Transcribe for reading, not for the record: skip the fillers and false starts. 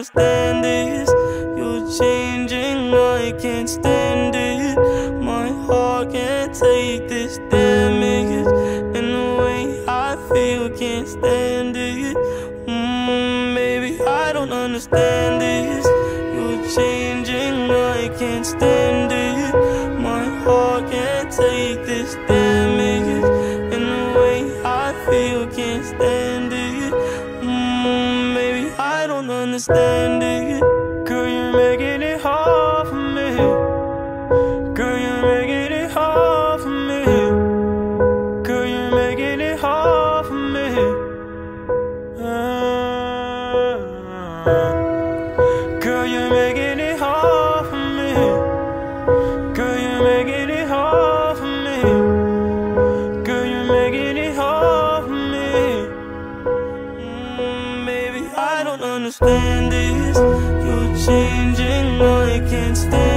understand this. You're changing, I can't stand it. My heart can't take this damage, and the way I feel, can't stand it. Baby, I don't understand this. You're changing, I can't stand it. My heart can't take this damage, and the way I feel, can't stand it. Baby, I don't understand it. Girl, you're making it hard for me. Girl, you're making it hard for me. Girl, you're making it hard for me. Girl, you're making it hard for me. Girl, you're making it hard for me. Girl, you're making it hard for me. Baby, I don't understand this. You're changing, I can't stand